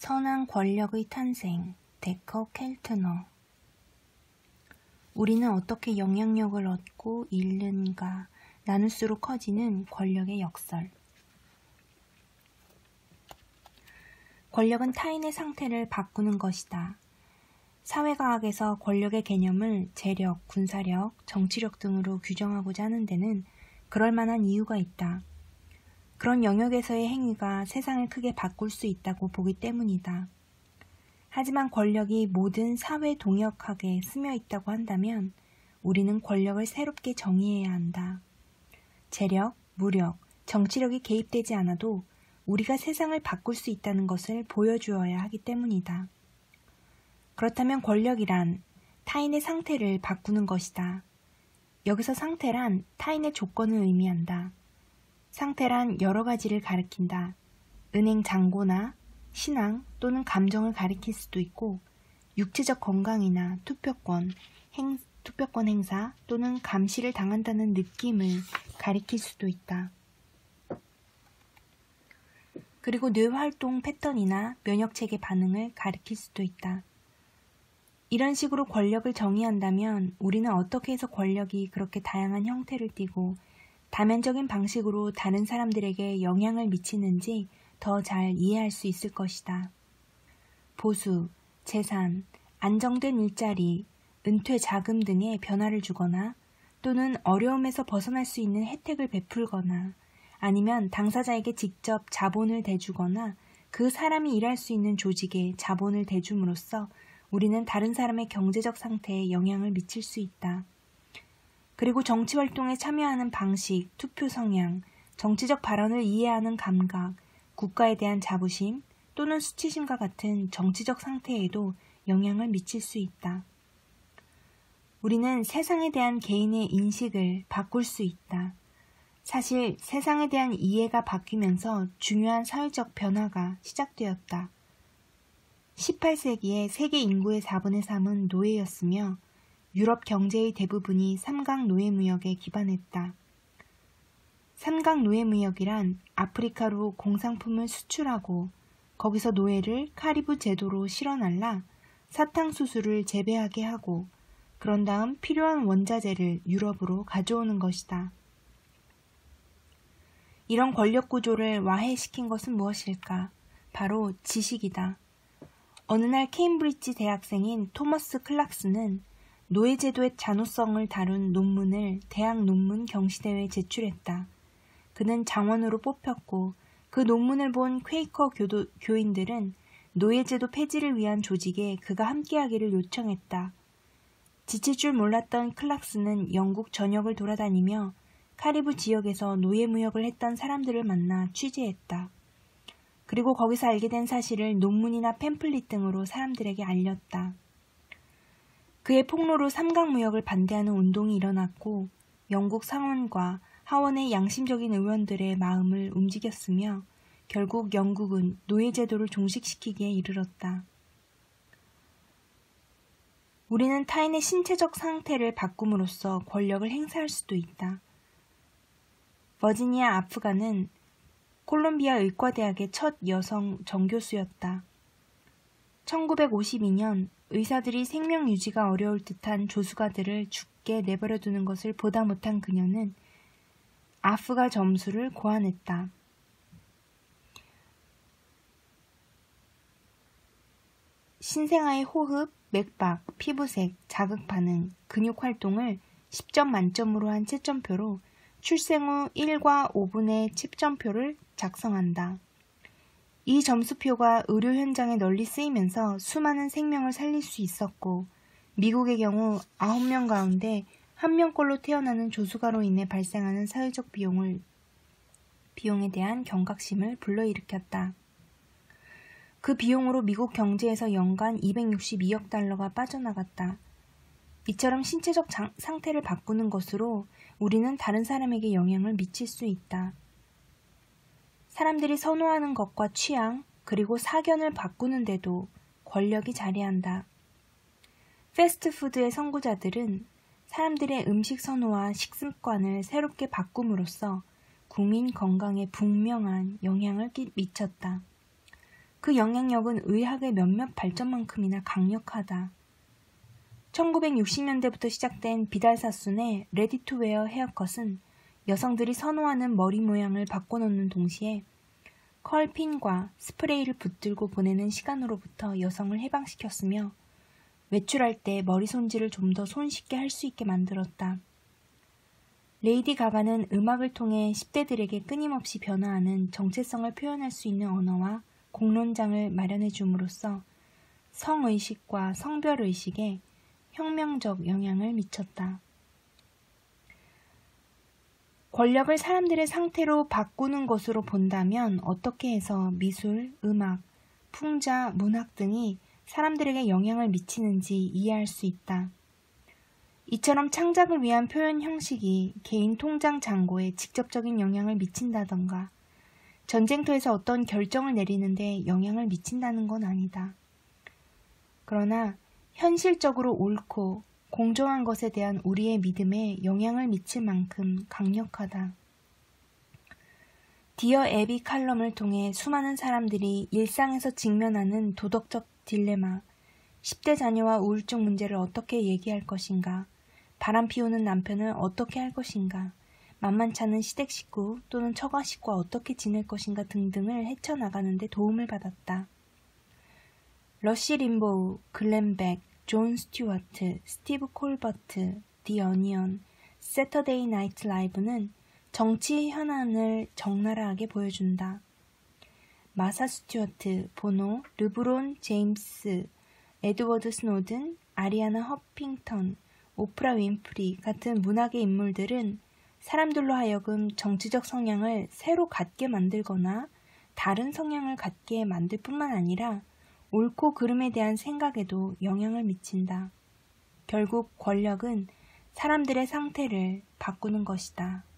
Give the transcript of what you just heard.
선한 권력의 탄생, 데커 켈트너. 우리는 어떻게 영향력을 얻고 잃는가, 나눌수록 커지는 권력의 역설. 권력은 타인의 상태를 바꾸는 것이다. 사회과학에서 권력의 개념을 재력, 군사력, 정치력 등으로 규정하고자 하는 데는 그럴 만한 이유가 있다. 그런 영역에서의 행위가 세상을 크게 바꿀 수 있다고 보기 때문이다. 하지만 권력이 모든 사회 동역학에 스며 있다고 한다면 우리는 권력을 새롭게 정의해야 한다. 재력, 무력, 정치력이 개입되지 않아도 우리가 세상을 바꿀 수 있다는 것을 보여주어야 하기 때문이다. 그렇다면 권력이란 타인의 상태를 바꾸는 것이다. 여기서 상태란 타인의 조건을 의미한다. 상태란 여러 가지를 가리킨다. 은행 잔고나 신앙 또는 감정을 가리킬 수도 있고 육체적 건강이나 투표권 행사 또는 감시를 당한다는 느낌을 가리킬 수도 있다. 그리고 뇌활동 패턴이나 면역체계 반응을 가리킬 수도 있다. 이런 식으로 권력을 정의한다면 우리는 어떻게 해서 권력이 그렇게 다양한 형태를 띠고 다면적인 방식으로 다른 사람들에게 영향을 미치는지 더 잘 이해할 수 있을 것이다. 보수, 재산, 안정된 일자리, 은퇴 자금 등의 변화를 주거나 또는 어려움에서 벗어날 수 있는 혜택을 베풀거나 아니면 당사자에게 직접 자본을 대주거나 그 사람이 일할 수 있는 조직에 자본을 대줌으로써 우리는 다른 사람의 경제적 상태에 영향을 미칠 수 있다. 그리고 정치활동에 참여하는 방식, 투표 성향, 정치적 발언을 이해하는 감각, 국가에 대한 자부심 또는 수치심과 같은 정치적 상태에도 영향을 미칠 수 있다. 우리는 세상에 대한 개인의 인식을 바꿀 수 있다. 사실 세상에 대한 이해가 바뀌면서 중요한 사회적 변화가 시작되었다. 18세기에 세계 인구의 4분의 3은 노예였으며 유럽 경제의 대부분이 삼각 노예무역에 기반했다. 삼각 노예무역이란 아프리카로 공산품을 수출하고 거기서 노예를 카리브 제도로 실어날라 사탕수수를 재배하게 하고 그런 다음 필요한 원자재를 유럽으로 가져오는 것이다. 이런 권력 구조를 와해시킨 것은 무엇일까? 바로 지식이다. 어느 날 케임브리지 대학생인 토머스 클락스는 노예제도의 잔혹성을 다룬 논문을 대학 논문 경시대회에 제출했다. 그는 장원으로 뽑혔고 그 논문을 본 퀘이커 교인들은 노예제도 폐지를 위한 조직에 그가 함께하기를 요청했다. 지칠 줄 몰랐던 클락스는 영국 전역을 돌아다니며 카리브 지역에서 노예무역을 했던 사람들을 만나 취재했다. 그리고 거기서 알게 된 사실을 논문이나 팸플릿 등으로 사람들에게 알렸다. 그의 폭로로 삼각무역을 반대하는 운동이 일어났고 영국 상원과 하원의 양심적인 의원들의 마음을 움직였으며 결국 영국은 노예제도를 종식시키기에 이르렀다. 우리는 타인의 신체적 상태를 바꿈으로써 권력을 행사할 수도 있다. 버지니아 아프가는 콜롬비아 의과대학의 첫 여성 정교수였다. 1952년 의사들이 생명 유지가 어려울 듯한 조수가들을 죽게 내버려두는 것을 보다 못한 그녀는 아프가 점수를 고안했다. 신생아의 호흡, 맥박, 피부색, 자극 반응, 근육 활동을 10점 만점으로 한 채점표로 출생 후 1과 5분의 채점표를 작성한다. 이 점수표가 의료 현장에 널리 쓰이면서 수많은 생명을 살릴 수 있었고 미국의 경우 9명 가운데 1명꼴로 태어나는 조수가로 인해 발생하는 사회적 비용에 대한 경각심을 불러일으켰다. 그 비용으로 미국 경제에서 연간 262억 달러가 빠져나갔다. 이처럼 신체적 상태를 바꾸는 것으로 우리는 다른 사람에게 영향을 미칠 수 있다. 사람들이 선호하는 것과 취향, 그리고 사견을 바꾸는데도 권력이 자리한다. 패스트푸드의 선구자들은 사람들의 음식 선호와 식습관을 새롭게 바꿈으로써 국민 건강에 분명한 영향을 미쳤다. 그 영향력은 의학의 몇몇 발전만큼이나 강력하다. 1960년대부터 시작된 비달사순의 레디투웨어 헤어컷은 여성들이 선호하는 머리 모양을 바꿔놓는 동시에 컬핀과 스프레이를 붙들고 보내는 시간으로부터 여성을 해방시켰으며 외출할 때 머리 손질을 좀 더 손쉽게 할 수 있게 만들었다. 레이디 가가는 음악을 통해 10대들에게 끊임없이 변화하는 정체성을 표현할 수 있는 언어와 공론장을 마련해 줌으로써 성의식과 성별의식에 혁명적 영향을 미쳤다. 권력을 사람들의 상태로 바꾸는 것으로 본다면 어떻게 해서 미술, 음악, 풍자, 문학 등이 사람들에게 영향을 미치는지 이해할 수 있다. 이처럼 창작을 위한 표현 형식이 개인 통장 잔고에 직접적인 영향을 미친다던가 전쟁터에서 어떤 결정을 내리는데 영향을 미친다는 건 아니다. 그러나 현실적으로 옳고 공정한 것에 대한 우리의 믿음에 영향을 미칠 만큼 강력하다. 디어 애비 칼럼을 통해 수많은 사람들이 일상에서 직면하는 도덕적 딜레마, 10대 자녀와 우울증 문제를 어떻게 얘기할 것인가, 바람 피우는 남편을 어떻게 할 것인가, 만만찮은 시댁 식구 또는 처가 식구와 어떻게 지낼 것인가 등등을 헤쳐나가는 데 도움을 받았다. 러시 림보우, 글렌 백, 존 스튜어트, 스티브 콜버트, 디 어니언, 세터데이 나이트 라이브는 정치 현안을 적나라하게 보여준다. 마사 스튜어트, 보노, 르브론 제임스, 에드워드 스노든, 아리아나 허핑턴, 오프라 윈프리 같은 문학의 인물들은 사람들로 하여금 정치적 성향을 새로 갖게 만들거나 다른 성향을 갖게 만들 뿐만 아니라 옳고 그름에 대한 생각에도 영향을 미친다. 결국 권력은 사람들의 상태를 바꾸는 것이다.